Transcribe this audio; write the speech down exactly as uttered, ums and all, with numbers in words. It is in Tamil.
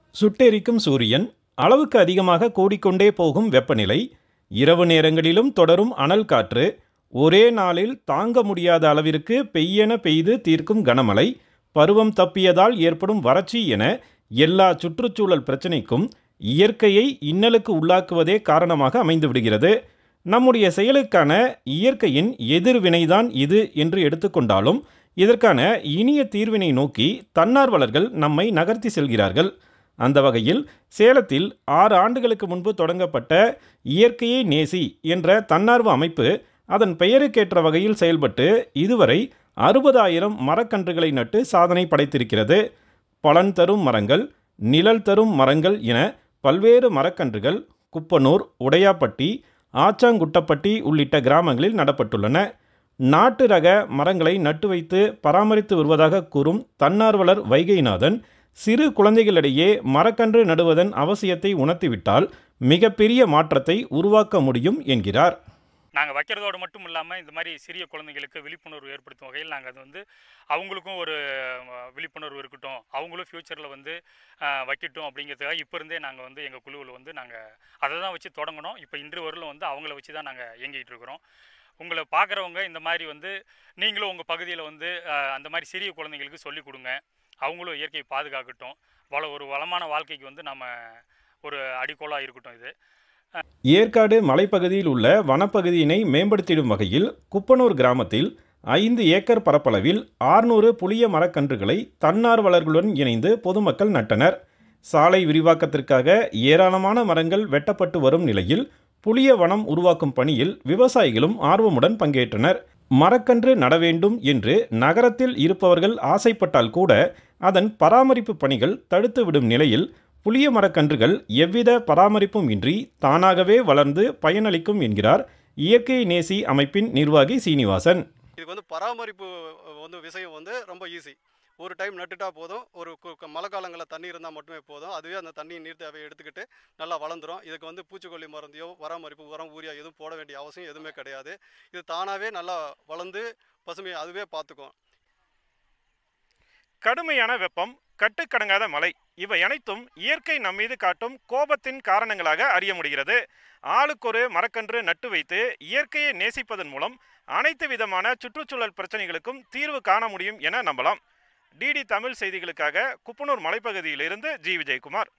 சுட்டெரிக்கும் சூரியன், அளவுக்கு அதிகமாக கூடிக்கொண்டே போகும் வெப்பநிலை, இரவு நேரங்களிலும் தொடரும் அனல் காற்று, ஒரே நாளில் தாங்க முடியாத அளவிற்கு பெய்யென பெய்து தீர்க்கும் கனமழை, பருவம் தப்பியதால் ஏற்படும் வறட்சி என எல்லா சுற்றுச்சூழல் பிரச்சினைக்கும் இயற்கையை இன்னலுக்கு உள்ளாக்குவதே காரணமாக அமைந்து விடுகிறது. நம்முடைய செயலுக்கான இயற்கையின் எதிர்வினைதான் இது என்று எடுத்துக்கொண்டாலும் இதற்கான இனிய தீர்வினை நோக்கி தன்னார்வலர்கள் நம்மை நகர்த்தி செல்கிறார்கள். அந்த வகையில் சேலத்தில் ஆறு ஆண்டுகளுக்கு முன்பு தொடங்கப்பட்ட இயற்கையை நேசி என்ற தன்னார்வ அமைப்பு அதன் பெயருக்கேற்ற வகையில் செயல்பட்டு இதுவரை அறுபதாயிரம் மரக்கன்றுகளை நட்டு சாதனை படைத்திருக்கிறது. பலன் தரும் மரங்கள், நிழல் தரும் மரங்கள் என பல்வேறு மரக்கன்றுகள் குப்பனூர், உடையாப்பட்டி, ஆச்சாங்குட்டப்பட்டி உள்ளிட்ட கிராமங்களில் நடப்பட்டுள்ளன. நாட்டு ரக மரங்களை நட்டு வைத்து பராமரித்து வருவதாக கூறும் தன்னார்வலர் வைகைநாதன், சிறு குழந்தைகளிடையே மரக்கன்று நடுவதன் அவசியத்தை உணர்த்திவிட்டால் மிகப்பெரிய மாற்றத்தை உருவாக்க முடியும் என்கிறார். நாங்கள் வைக்கிறதோடு மட்டும் இல்லாமல் இந்த மாதிரி சிறிய குழந்தைங்களுக்கு விழிப்புணர்வு ஏற்படுத்தும் வகையில் நாங்கள் அது வந்து அவங்களுக்கும் ஒரு விழிப்புணர்வு இருக்கட்டும், அவங்களும் ஃப்யூச்சரில் வந்து வைக்கட்டும் அப்படிங்கிறதுக்காக இப்போ இருந்தே நாங்கள் வந்து எங்கள் குழுவில் வந்து நாங்கள் அதை தான் வச்சு தொடங்கணும். இப்போ இன்று வரலும் வந்து அவங்கள வச்சு தான் நாங்கள் இயங்கிட்டு இருக்கிறோம். உங்களை பார்க்குறவங்க இந்த மாதிரி வந்து நீங்களும் உங்கள் பகுதியில் வந்து அந்த மாதிரி சிறிய குழந்தைங்களுக்கு சொல்லிக் கொடுங்க. அவங்களும் இயற்கையை பாதுகாக்கட்டும். வள ஒரு வளமான வாழ்க்கைக்கு வந்து நம்ம ஒரு அடிக்கோலாக இருக்கட்டும். இது ஏற்காடு மலைப்பகுதியில் உள்ள வனப்பகுதியினை மேம்படுத்திடும் வகையில் குப்பனூர் கிராமத்தில் ஐந்து ஏக்கர் பரப்பளவில் ஆறுநூறு புளிய மரக்கன்றுகளை தன்னார்வலர்களுடன் இணைந்து பொதுமக்கள் நட்டனர். சாலை விரிவாக்கத்திற்காக ஏராளமான மரங்கள் வெட்டப்பட்டு வரும் நிலையில் புளிய வனம் உருவாக்கும் பணியில் விவசாயிகளும் ஆர்வமுடன் பங்கேற்றனர். மரக்கன்று நட வேண்டும் என்று நகரத்தில் இருப்பவர்கள் ஆசைப்பட்டால் கூட அதன் பராமரிப்பு பணிகள் தடுத்துவிடும் நிலையில் புளிய மரக்கன்றுகள் எவ்வித பராமரிப்பும் இன்றி தானாகவே வளர்ந்து பயனளிக்கும் என்கிறார் இயற்கை நேசி அமைப்பின் நிர்வாகி சீனிவாசன். இதுக்கு வந்து பராமரிப்பு வந்து விஷயம் வந்து ரொம்ப ஈஸி. ஒரு டைம் நட்டுட்டா போதும். ஒரு மழை காலங்களில் தண்ணி இருந்தால் மட்டுமே போதும். அதுவே அந்த தண்ணி நீர் தேவையை எடுத்துக்கிட்டு நல்லா வளர்ந்துடும். இதுக்கு வந்து பூச்சிக்கொல்லி மருந்தையோ பராமரிப்பு உரம் ஊரியா எதுவும் போட வேண்டிய அவசியம் எதுவுமே கிடையாது. இது தானாகவே நல்லா வளர்ந்து பசுமையை அதுவே பார்த்துக்கும். கடுமையான வெப்பம், கட்டுக்கடங்காத மழை, இவை அனைத்தும் இயற்கை நம்மீது காட்டும் கோபத்தின் காரணங்களாக அறிய முடிகிறது. ஆளுக்கொரு மரக்கன்று நட்டு வைத்து இயற்கையை நேசிப்பதன் மூலம் அனைத்து விதமான சுற்றுச்சூழல் பிரச்சனைகளுக்கும் தீர்வு காண முடியும் என நம்பலாம். டிடி தமிழ் செய்திகளுக்காக குப்பனூர் மலைப்பகுதியிலிருந்து ஜி விஜயகுமார்.